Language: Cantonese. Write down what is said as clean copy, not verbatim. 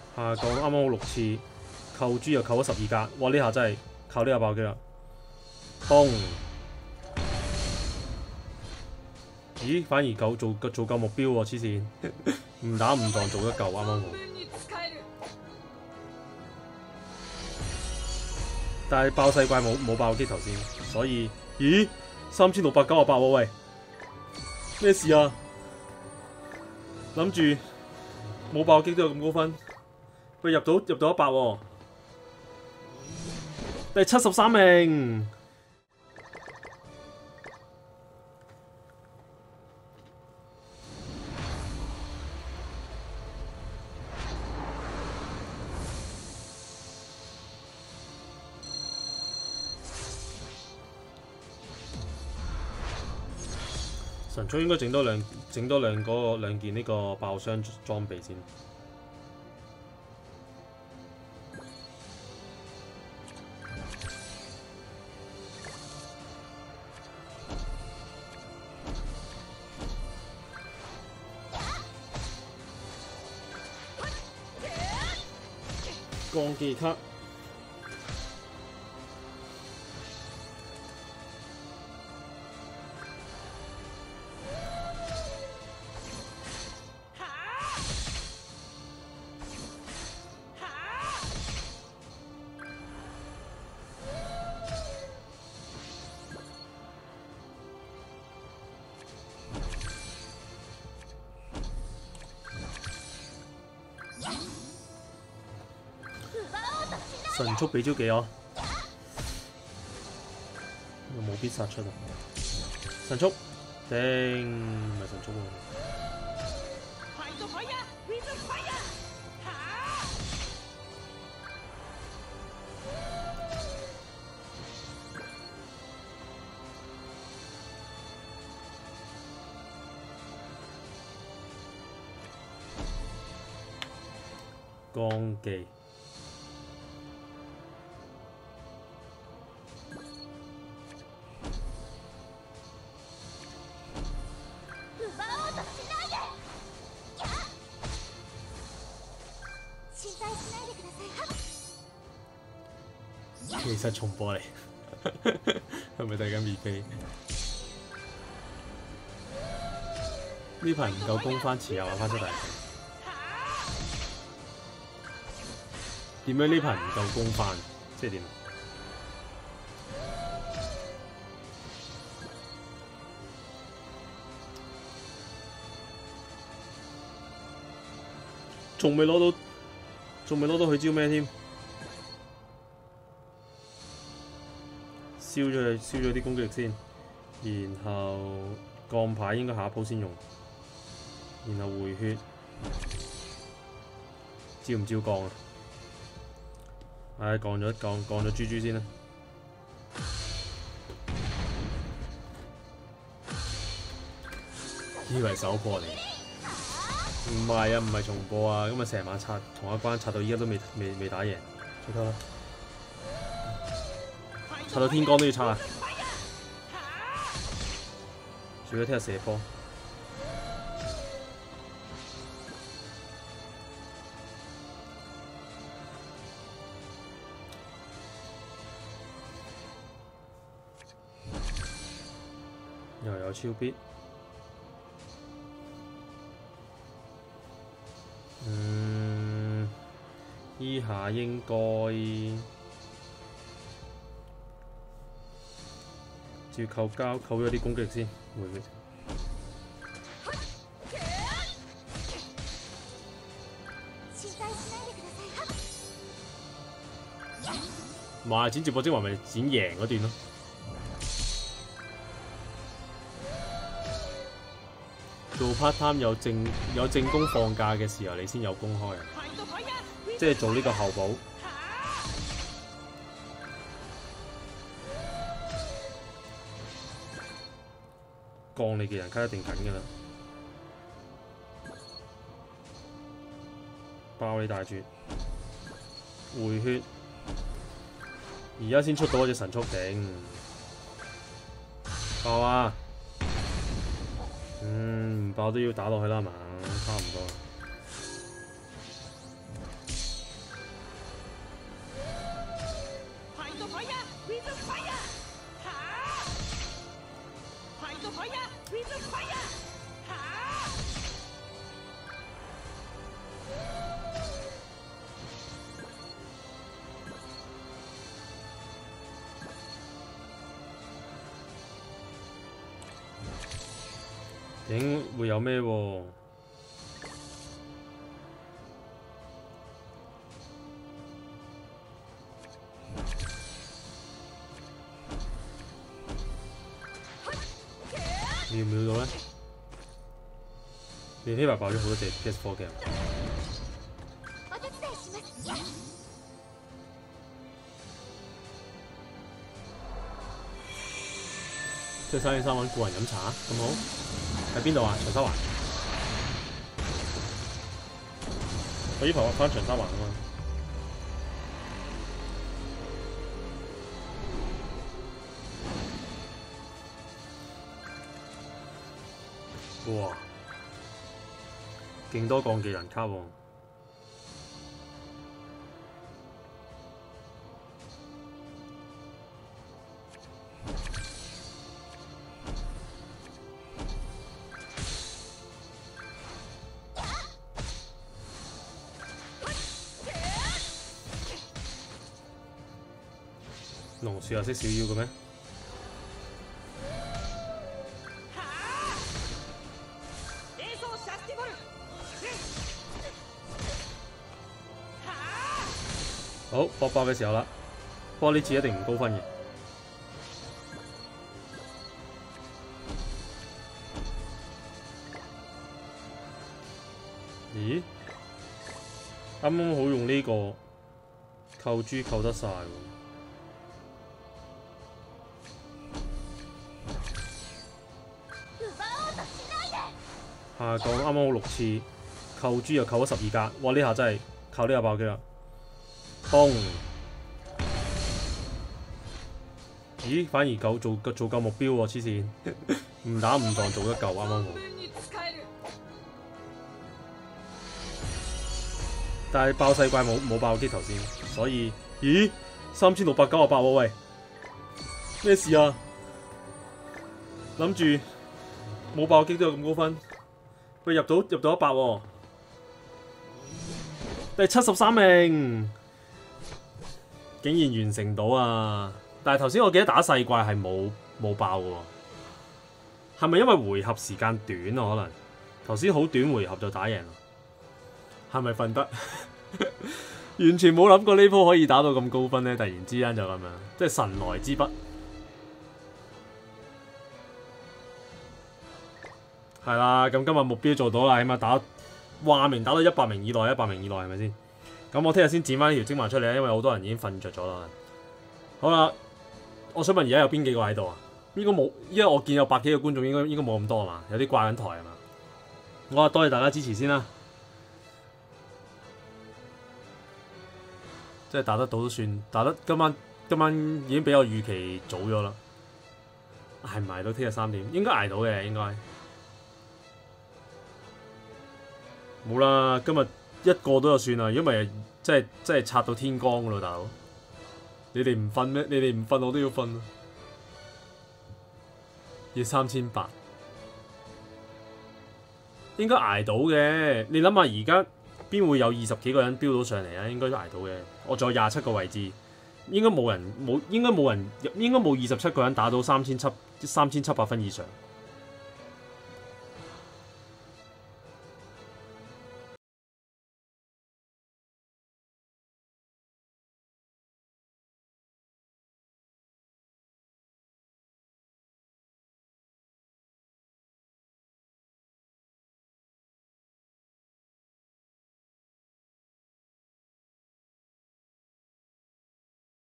下降啱啱好6次，扣豬又扣咗12格，哇！呢下真係靠呢下爆擊啦，嘣！咦？反而做夠目標喎，黐線！唔打唔撞做得夠，啱啱好。但係爆細怪冇爆擊頭先，所以咦？3698喎喂，咩事啊？諗住冇爆擊都有咁高分，佢入到100喎，第73名。神速應該整多兩件呢個爆傷裝備先。鋼技卡。神速俾招技我，冇必殺出啊！神速，頂唔係神速喎。鋼技。其實重播嚟，係咪睇緊 replay？ 呢排唔夠攻翻，遲下玩翻出大場。點樣呢排唔夠攻翻？即係點？仲未攞到佢招咩添？燒咗啲攻擊力先，然後鋼牌應該下一鋪先用，然後回血，照唔照鋼啊？唉，降咗豬豬先啦。以為首播嚟，唔係啊，唔係重播啊，今日成晚刷同一關刷到依家都未打贏，最多啦。刷到天光都要刷啊！除咗聽日射波，又有超必，依下應該。要扣咗啲攻擊先，回血。咪剪接播精華咪剪贏嗰段咯。做 part time 有正攻放假嘅時候，你先有公開啊！即係做呢個後補。降你嘅人卡一定緊㗎啦，爆你大絕，回血，而家先出到嗰隻神速頂，爆啊！唔爆都要打落去啦嘛，差唔多。 影會有咩喎？秒唔秒到咧？連希白爆咗好多隻 PS4 嘅。即係3.3揾個人飲茶咁好？喺邊度啊？長沙灣。我依排畫翻長沙灣啊嘛。哇！勁多降技能卡喎。龍樹又識小妖嘅咩？好，搏爆嘅時候啦！不過呢次一定唔高分嘅。咦？啱啱好用呢個扣珠扣得晒喎。下降啱啱好6次，扣珠又扣咗12格，哇！呢下真係靠呢下爆擊啦！嘣！咦？反而夠做夠目標喎，黐線！唔打唔撞做得夠，啱啱好。但係爆細怪冇爆擊頭先，所以咦？3698喎，喂！咩事啊？諗住冇爆擊都有咁高分。喂，入到100喎，第73名，竟然完成到啊！但係頭先我記得打細怪係冇爆嘅喎，係咪因為回合時間短啊？可能頭先好短回合就打贏啦，係咪瞓得？完全冇諗過呢鋪可以打到咁高分咧！突然之間就咁樣，即係神來之筆。係啦，咁今日目標做到啦，起碼話明打到100名以內，100名以內係咪先？咁我聽日先剪翻呢條精華出嚟，因為好多人已經瞓着咗啦。好啦，我想問而家有邊幾個喺度啊？應該冇，因為我見有100幾個觀眾，應該冇咁多係嘛？有啲掛緊台係嘛？我話多謝大家支持先啦，即係打得到都算，打得今晚已經比我預期早咗啦。捱唔捱到聽日3點？應該捱到嘅，應該。冇啦，今日一個都就算啦，如果唔係真係刷到天光噶咯，大佬。你哋唔瞓咩？你哋唔瞓我都要瞓啊！要3800，應該捱到嘅。你諗下而家邊會有20幾個人飆到上嚟啊？應該都捱到嘅。我仲有27個位置，應該冇27個人打到3700分以上。